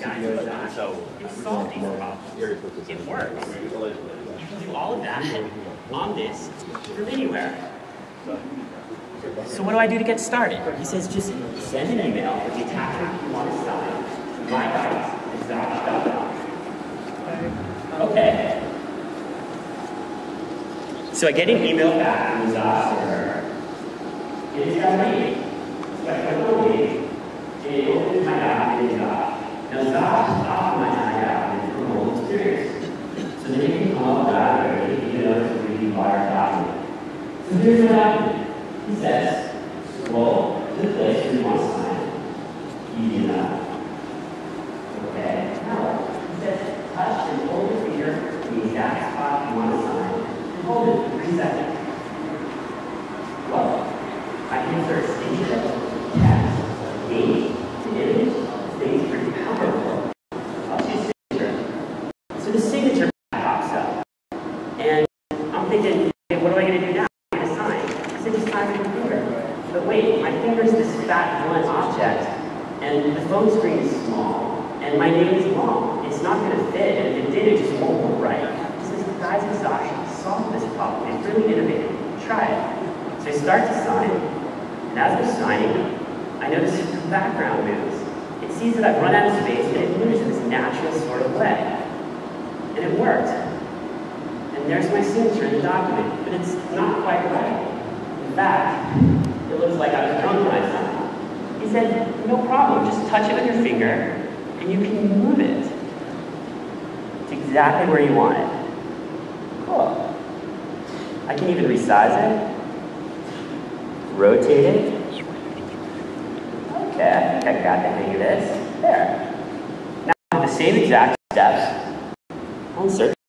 guys, so it solved these problems. It works. You can do all of that on this from anywhere. So what do I do to get started? He says just send an email with the attachment you want to sign to myguides@zosh.com. Okay. So I get an email back from the Zosh server. It is got a link. It's got a little link. And it opens my document in Zosh. Now Zosh is optimizing my document for mobile experience. So then you can come up with that even though it's a really large document. So here's my document. He says, scroll to the place where you want to sign. Easy enough. Okay. Now, he says, touch and hold your finger in the exact spot you want to sign, and hold it for 3 seconds. Well, I can insert signature, text, date, and image. Things pretty powerful. I'll choose signature. So the signature pops up. And I'm thinking, okay, what am I going to do now? But wait, my finger's this fat, blunt object, and the phone screen is small, and my name is long. It's not going to fit, and if it did, it just won't look right. He says, the guys in Zosh solved this problem. It's really innovative. Try it. So I start to sign, and as I'm signing, I notice the background moves. It sees that I've run out of space, and it moves in this natural sort of way. And it worked. And there's my signature in the document, but it's not quite right. In fact, it looks like I was drunk when I signed. He said, no problem, just touch it with your finger, and you can move it to exactly where you want it. Cool. I can even resize it, rotate it. Okay, I think I got the hang of this. There. Now, with the same exact steps, I'll insert